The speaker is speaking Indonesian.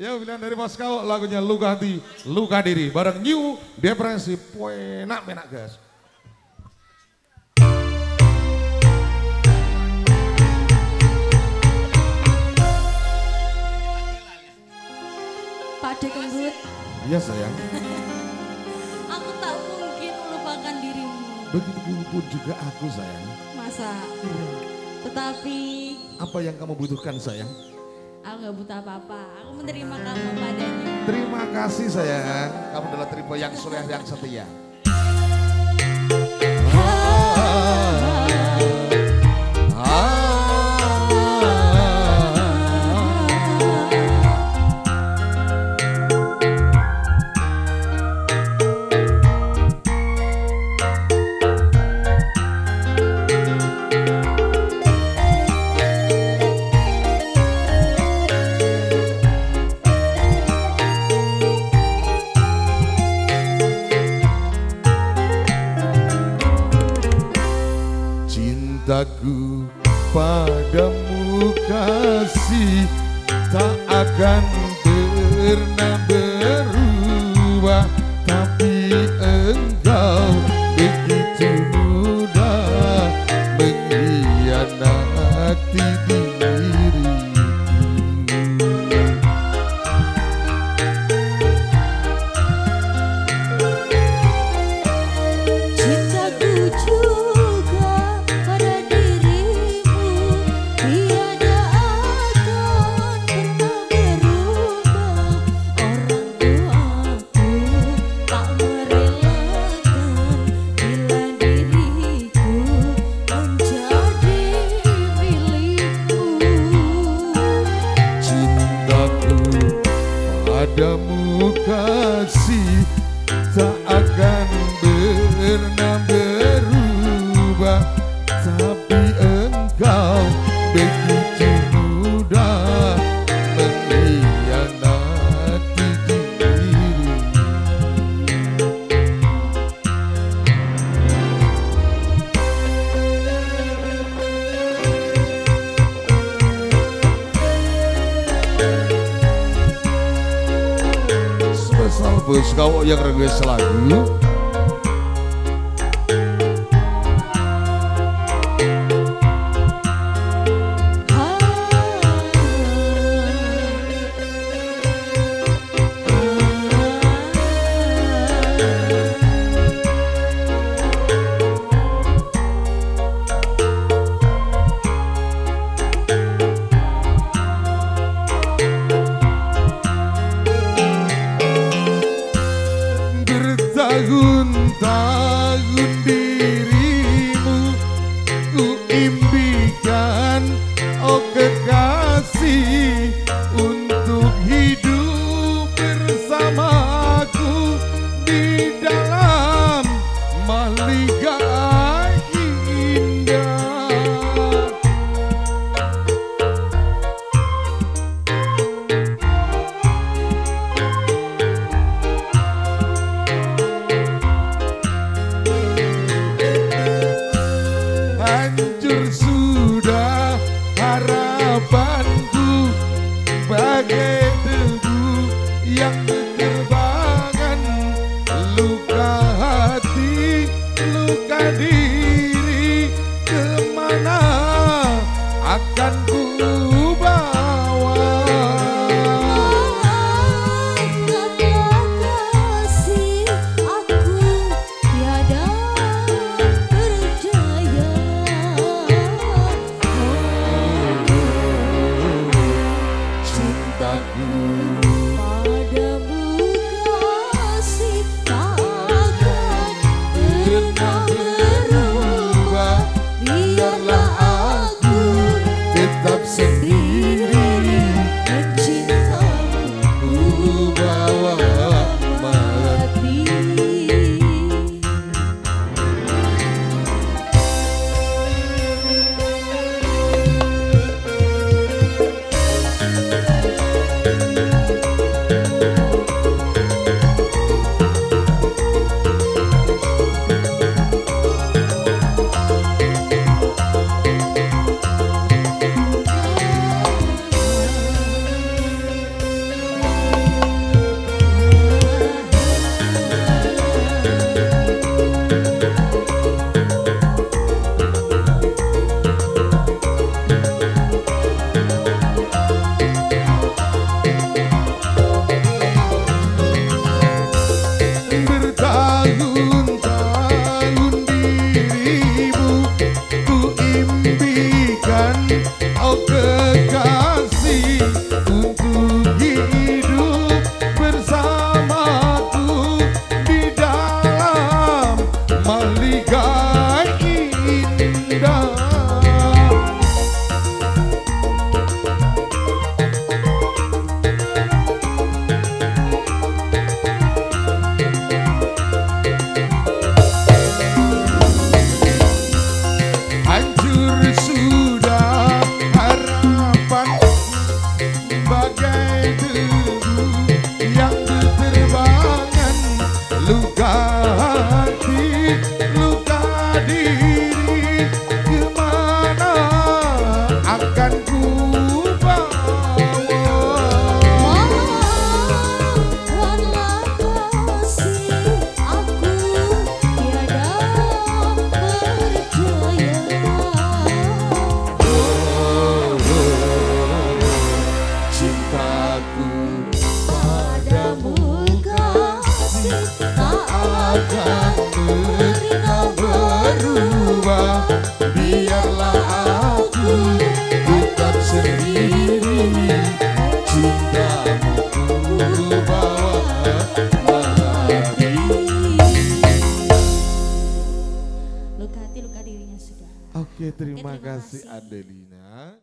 Ya pilihan dari Moskow lagunya Luka Hati, Luka Diri bareng New Depresi Penak menak guys. Pak Dek Kembut. Iya sayang. Aku tak mungkin melupakan dirimu. Begitu pun juga aku sayang. Masa? Iya. Tetapi apa yang kamu butuhkan sayang? aku gak butuh apa-apa. Aku menerima kamu padanya. Terima kasih sayang. Kamu adalah tipe yang soleh yang setia. Cintaku padamu kasih tak akan pernah berubah, tapi engkau begitu mudah mengkhianati diriku. Cintaku juga pada dirimu tiada akan pernah berubah. Orang tuaku tak merelakan bila diriku menjadi milikmu. Cintaku padamu kasih tak akan pernah berubah, tapi engkau begitu mudah mengkhianati diriku. Spesial bos kau yang request lagu. Bertahun-tahun dirimu ku impikan, oh kekasih, untuk hidup bersamaku di dalam mahligai indah. Hancur sudah harapanku bagai debu yang berterbangan, luka hati, luka diri, kemana akan ku bawa? Kasih aku tiada berdaya. Cintaku Padamu kasih tak akan pernah berubah. Biarlah aku tetap sendiri, mencintamu bawa mati. diri, cintamu ku bawa mati. Luka hati, luka dirinya sudah. Oke, terima terima kasih kasih. Adelina.